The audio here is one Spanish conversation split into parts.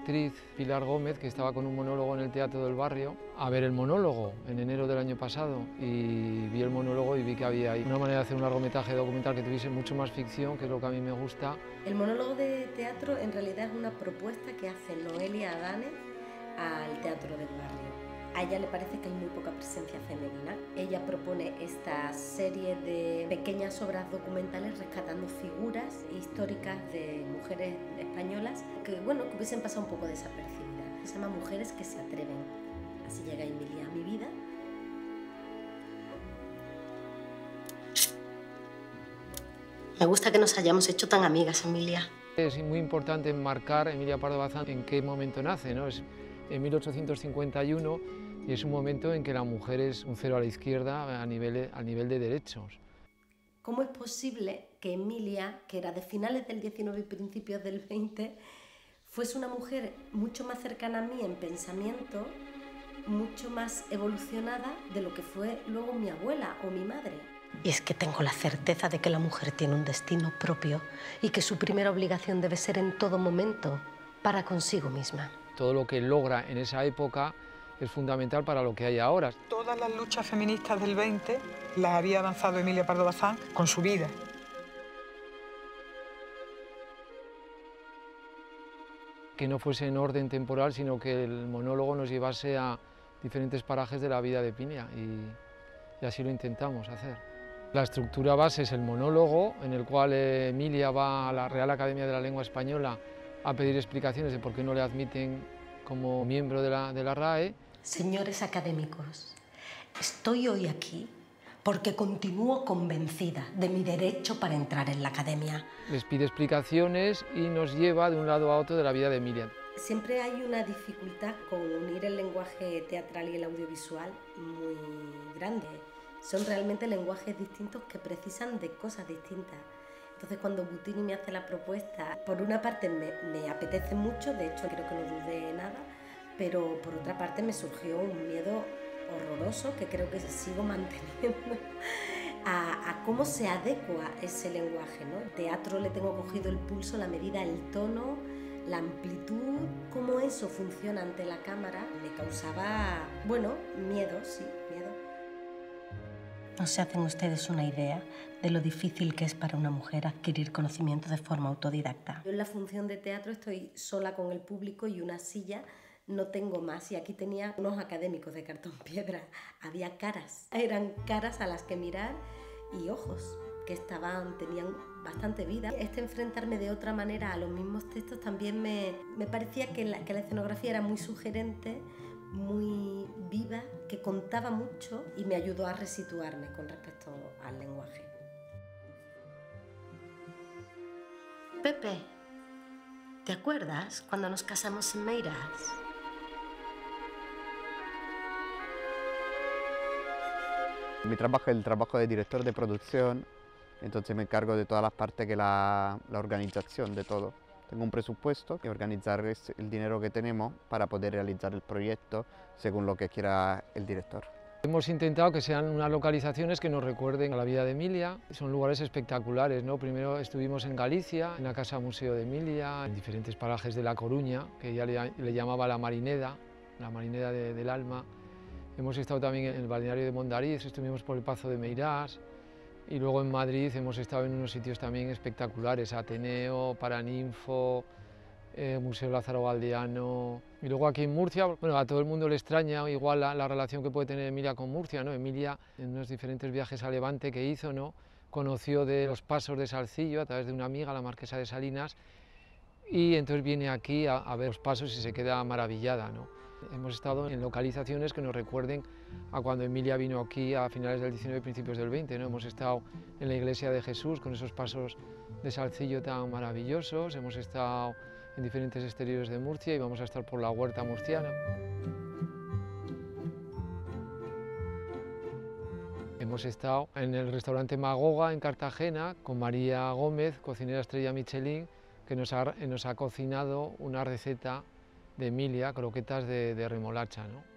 actriz Pilar Gómez, que estaba con un monólogo en el Teatro del Barrio, a ver el monólogo en enero del año pasado, y vi el monólogo y vi que había ahí una manera de hacer un largometraje documental que tuviese mucho más ficción, que es lo que a mí me gusta. El monólogo de teatro en realidad es una propuesta que hace Noelia Adane al Teatro del Barrio. A ella le parece que hay muy poca presencia femenina. Ella propone esta serie de pequeñas obras documentales rescatando figuras históricas de mujeres españolas que hubiesen pasado un poco desapercibidas. Se llama Mujeres que se atreven. Así llega Emilia a mi vida. Me gusta que nos hayamos hecho tan amigas, Emilia. Es muy importante enmarcar Emilia Pardo Bazán en qué momento nace, ¿no? Es en 1851 y es un momento en que la mujer es un cero a la izquierda a nivel de derechos. ¿Cómo es posible que Emilia, que era de finales del 19 y principios del 20, fuese una mujer mucho más cercana a mí en pensamiento, mucho más evolucionada de lo que fue luego mi abuela o mi madre? Y es que tengo la certeza de que la mujer tiene un destino propio y que su primera obligación debe ser en todo momento para consigo misma. Todo lo que logra en esa época es fundamental para lo que hay ahora. Todas las luchas feministas del 20 las había avanzado Emilia Pardo Bazán con su vida. Que no fuese en orden temporal, sino que el monólogo nos llevase a diferentes parajes de la vida de Emilia y así lo intentamos hacer. La estructura base es el monólogo, en el cual Emilia va a la Real Academia de la Lengua Española a pedir explicaciones de por qué no le admiten como miembro de la RAE. Señores académicos, estoy hoy aquí porque continúo convencida de mi derecho para entrar en la academia. Les pide explicaciones y nos lleva de un lado a otro de la vida de Emilia. Siempre hay una dificultad con unir el lenguaje teatral y el audiovisual muy grande. Son realmente lenguajes distintos que precisan de cosas distintas. Entonces, cuando Butini me hace la propuesta, por una parte me apetece mucho, de hecho creo que no dudé nada, pero por otra parte me surgió un miedo horroroso que creo que sigo manteniendo a cómo se adecua ese lenguaje, ¿no? El teatro le tengo cogido el pulso, la medida, el tono, la amplitud, cómo eso funciona ante la cámara, me causaba, miedo, sí, miedo. ¿No se hacen ustedes una idea de lo difícil que es para una mujer adquirir conocimiento de forma autodidacta? Yo en la función de teatro estoy sola con el público y una silla, no tengo más, y aquí tenía unos académicos de cartón piedra, había caras, eran caras a las que mirar y ojos que tenían bastante vida. Enfrentarme de otra manera a los mismos textos también me parecía que la escenografía era muy sugerente, muy viva, que contaba mucho y me ayudó a resituarme con respecto al lenguaje. Pepe, ¿te acuerdas cuando nos casamos en Meirás? Mi trabajo es el trabajo de director de producción, entonces me encargo de todas las partes que la organización de todo. Tengo un presupuesto y organizar el dinero que tenemos para poder realizar el proyecto según lo que quiera el director. Hemos intentado que sean unas localizaciones que nos recuerden a la vida de Emilia. Son lugares espectaculares, ¿no? Primero estuvimos en Galicia, en la Casa Museo de Emilia, en diferentes parajes de La Coruña, que ella le llamaba la Marineda del alma. Hemos estado también en el balneario de Mondariz, estuvimos por el Pazo de Meirás, y luego en Madrid hemos estado en unos sitios también espectaculares, Ateneo, Paraninfo, Museo Lázaro Galdiano. Y luego aquí en Murcia, a todo el mundo le extraña igual la relación que puede tener Emilia con Murcia, ¿no? Emilia, en unos diferentes viajes a Levante que hizo, ¿no? Conoció de los pasos de Salcillo a través de una amiga, la marquesa de Salinas, y entonces viene aquí a ver los pasos y se queda maravillada, ¿no? Hemos estado en localizaciones que nos recuerden a cuando Emilia vino aquí a finales del 19 y principios del 20, ¿no? Hemos estado en la Iglesia de Jesús con esos pasos de Salcillo tan maravillosos, hemos estado en diferentes exteriores de Murcia y vamos a estar por la Huerta Murciana. Hemos estado en el restaurante Magoga en Cartagena con María Gómez, cocinera estrella Michelin, que nos ha cocinado una receta de Emilia, croquetas de remolacha, ¿no?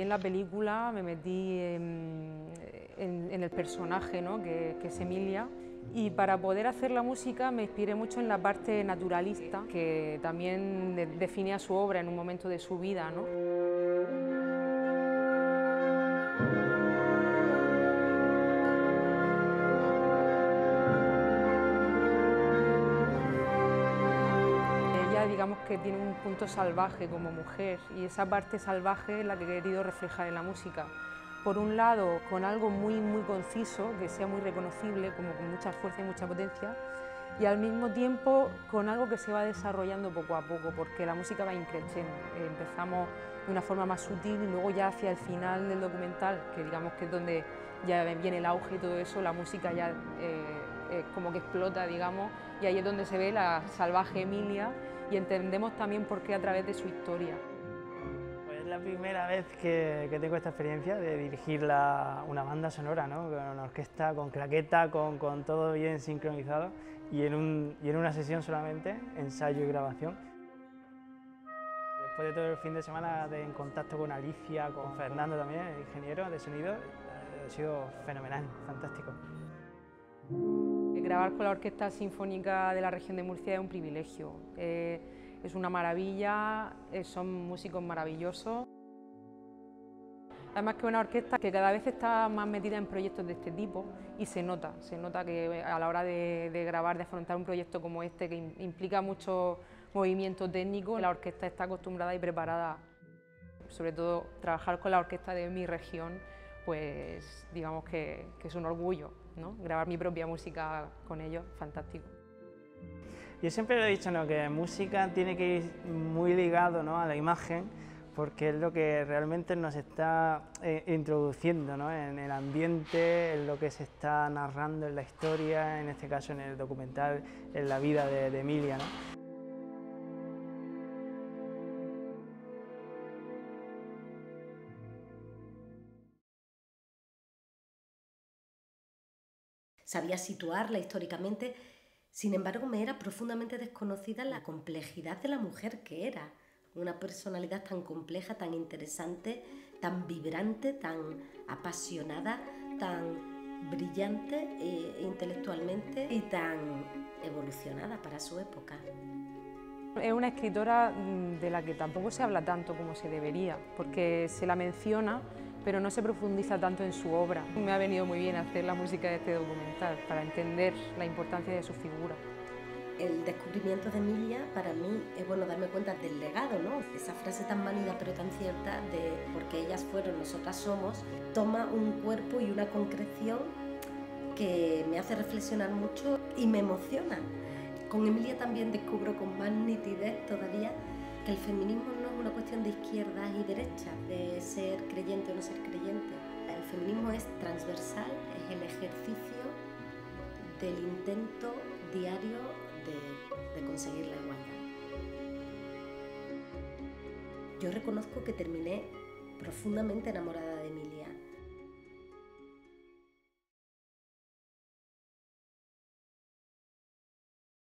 en la película me metí en el personaje, ¿no? que es Emilia, y para poder hacer la música me inspiré mucho en la parte naturalista, que también definía su obra en un momento de su vida, ¿no? Digamos que tiene un punto salvaje como mujer, y esa parte salvaje es la que he querido reflejar en la música. Por un lado, con algo muy conciso, que sea muy reconocible, como con mucha fuerza y mucha potencia, y al mismo tiempo con algo que se va desarrollando poco a poco, porque la música va increciendo. Empezamos de una forma más sutil y luego ya hacia el final del documental, que digamos que es donde ya viene el auge y todo eso, la música ya como que explota, digamos, y ahí es donde se ve la salvaje Emilia, y entendemos también por qué a través de su historia. Pues es la primera vez que tengo esta experiencia de dirigir una banda sonora, ¿no? Con una orquesta, con claqueta, con todo bien sincronizado y en una sesión solamente, ensayo y grabación. Después de todo el fin de semana en contacto con Alicia, con Fernando también, el ingeniero de sonido, ha sido fenomenal, fantástico. Grabar con la Orquesta Sinfónica de la Región de Murcia es un privilegio, es una maravilla, son músicos maravillosos. Además que es una orquesta que cada vez está más metida en proyectos de este tipo y se nota que a la hora de grabar, de afrontar un proyecto como este que implica mucho movimiento técnico, la orquesta está acostumbrada y preparada. Sobre todo trabajar con la orquesta de mi región, pues digamos que es un orgullo, ¿no? Grabar mi propia música con ellos, fantástico. Yo siempre lo he dicho, ¿no? Que música tiene que ir muy ligado, ¿no? A la imagen, porque es lo que realmente nos está introduciendo, ¿no? En el ambiente, en lo que se está narrando en la historia, en este caso en el documental, en la vida de Emilia, ¿no? Sabía situarla históricamente, sin embargo me era profundamente desconocida la complejidad de la mujer que era. Una personalidad tan compleja, tan interesante, tan vibrante, tan apasionada, tan brillante intelectualmente y tan evolucionada para su época. Es una escritora de la que tampoco se habla tanto como se debería, porque se la menciona, pero no se profundiza tanto en su obra. Me ha venido muy bien hacer la música de este documental para entender la importancia de su figura. El descubrimiento de Emilia para mí es bueno darme cuenta del legado, ¿no? Esa frase tan válida pero tan cierta de porque ellas fueron, nosotras somos, toma un cuerpo y una concreción que me hace reflexionar mucho y me emociona. Con Emilia también descubro con más nitidez todavía que el feminismo no es una cuestión de izquierdas y derechas, de ser creyente o no ser creyente. El feminismo es transversal, es el ejercicio del intento diario de conseguir la igualdad. Yo reconozco que terminé profundamente enamorada de Emilia.